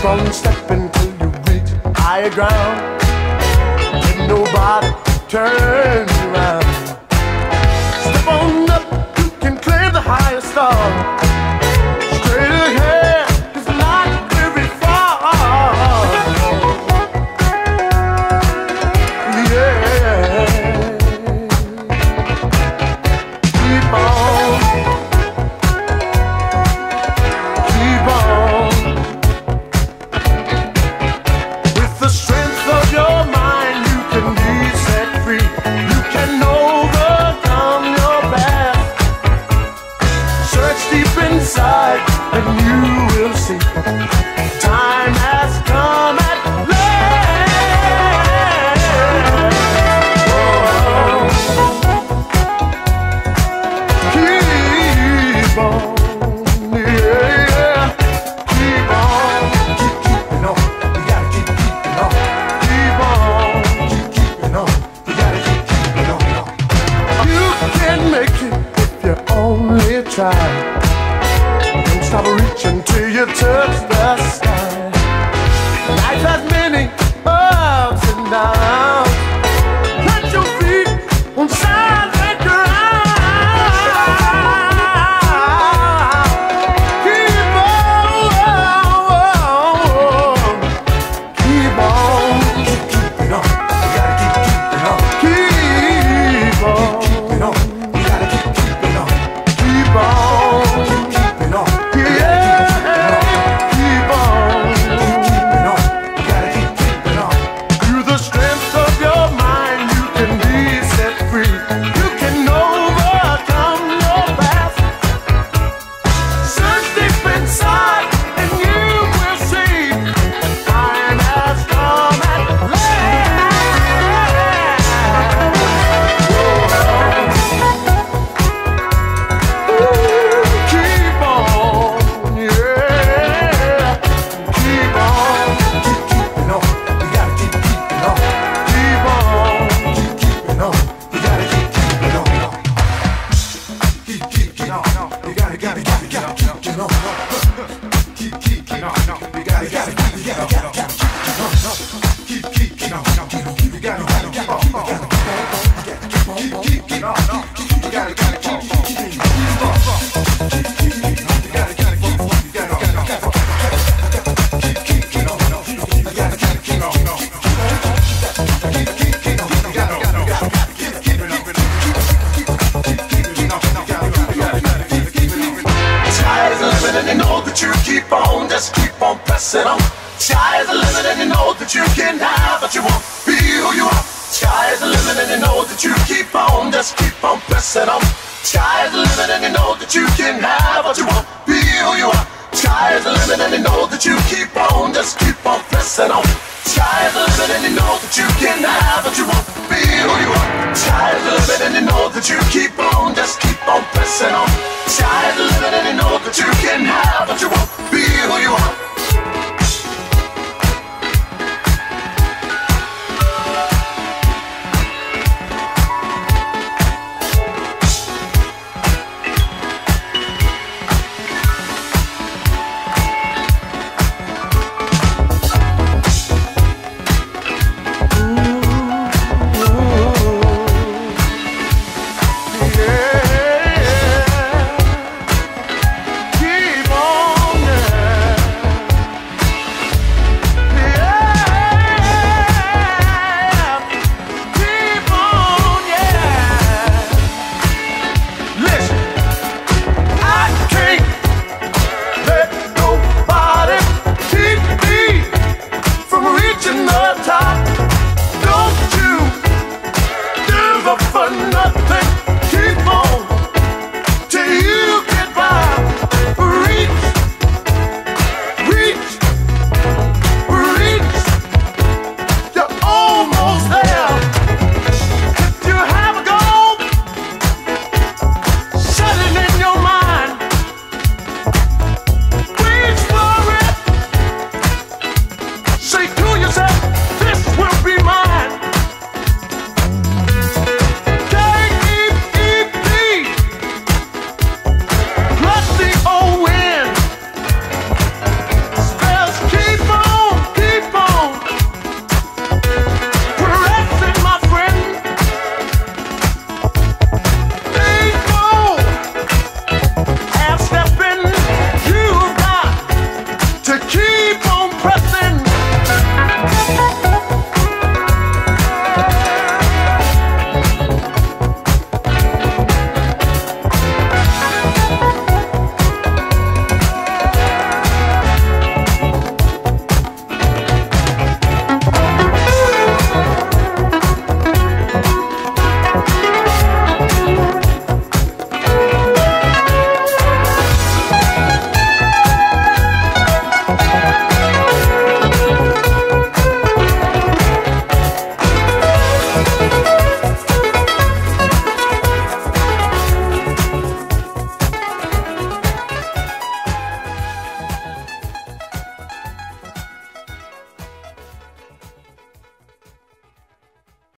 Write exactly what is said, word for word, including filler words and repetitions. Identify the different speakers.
Speaker 1: on stepping till you reach higher ground. Ain't nobody turn you around. Step on up, you can claim the highest star. Straight ahead, it's not very far. Yeah. Keep on. Keep on. With the strength of your mind, you can be set free. You can overcome your past. Search deep inside and you will see time has come at last. Oh. Keep on, yeah, keep on, keep keeping on. You gotta keep keeping on. Keep on, keep keeping on. You gotta keep keeping on. You can make it if you only try. Don't stop reaching till you touch the sky. Life has many ups and downs. Plant your feet on solid ground. Keep on, keep on, keep keeping on. You gotta keep keeping on. Keep on, keep keeping on. You gotta keep keeping on. Keep on, keep keeping on. Yeah, keep on, keep keeping on. You gotta keep keeping on. Through the strength of your mind, you can be set free. You can overcome your past. Search deep inside and you will see time has come at last. Keep on, yeah. Keep on, keep keeping on. You gotta keep keeping on. Keep on, keep keeping on. You gotta keep keeping on. Keep keeping on. You gotta, gotta, gotta, gotta keep keeping on. Keep keeping on. You gotta, gotta, gotta, gotta, gotta, gotta keep keeping on. Keep keeping on. You gotta, gotta, gotta, gotta, gotta keep keeping on. You gotta, gotta keep keeping on. Sky's the limit and you know that you keep on, just keep on pressing on. Sky's the limit and you know that you can have what you want, be who you are. Sky's the limit and you know that you keep on, just keep on pressing on. Sky's the limit and you know that you can have what you want, be who you are. Sky's the limit and you know that you keep on, just keep on pressing on. Sky's the limit and you know that you can have what you want, be who you are. Sky's the limit and you know that you keep on, just keep on pressing on. Sky's the limit and you know that you can have what you want, be who you are.